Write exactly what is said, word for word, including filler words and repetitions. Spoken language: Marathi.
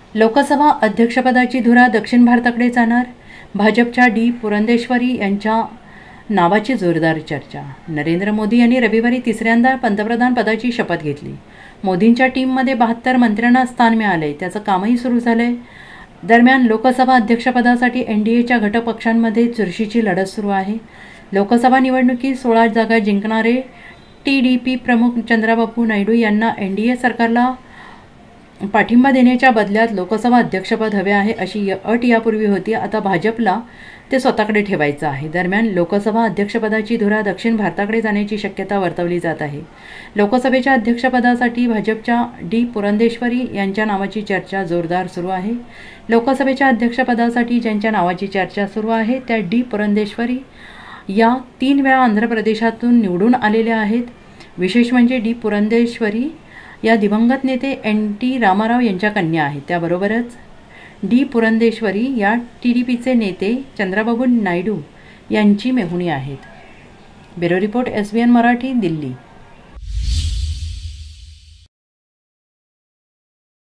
लोकसभा अध्यक्षपदाची धुरा दक्षिण भारताकडे जाणार. भाजपच्या डी पुरंदेश्वरी यांच्या नावाची जोरदार चर्चा. नरेंद्र मोदी यांनी रविवारी तिसऱ्यांदा पंतप्रधान पदाची शपथ घेतली. मोदींच्या टीममध्ये बहात्तर मंत्र्यांना स्थान मिळाले. त्याचं कामही सुरू झालंय. दरम्यान लोकसभा अध्यक्षपदासाठी एन डी एच्या घटक पक्षांमध्ये चुरशीची लढत सुरू आहे. लोकसभा निवडणुकीत सोळा जागा जिंकणारे टी डी पी प्रमुख चंद्राबाबू नायडू यांना एन डी ए सरकारला पाठिंबा देण्याच्या बदल्यात लोकसभा अध्यक्षपद हवे आहे अशी अट यापूर्वी होती. आता भाजपला ते स्वतःकडे ठेवायचं आहे. दरम्यान लोकसभा अध्यक्षपदाची धुरा दक्षिण भारताकडे जाण्याची शक्यता वर्तवली जात आहे. लोकसभेच्या अध्यक्षपदासाठी भाजपच्या डी पुरंदेश्वरी यांच्या नावाची चर्चा जोरदार सुरू आहे. लोकसभेच्या अध्यक्षपदासाठी ज्यांच्या नावाची चर्चा सुरू आहे त्या डी पुरंदेश्वरी या तीन वेळा आंध्र प्रदेशातून निवडून आलेल्या आहेत. विशेष म्हणजे डी पुरंदेश्वरी या दिवंगत नेते एन टी रामाराव यांच्या कन्या आहेत. त्याबरोबरच डी पुरंदेश्वरी या टी डी पीचे नेते चंद्राबाबू नायडू यांची मेहुणी आहेत. Bureau report S B N Marathi, Delhi.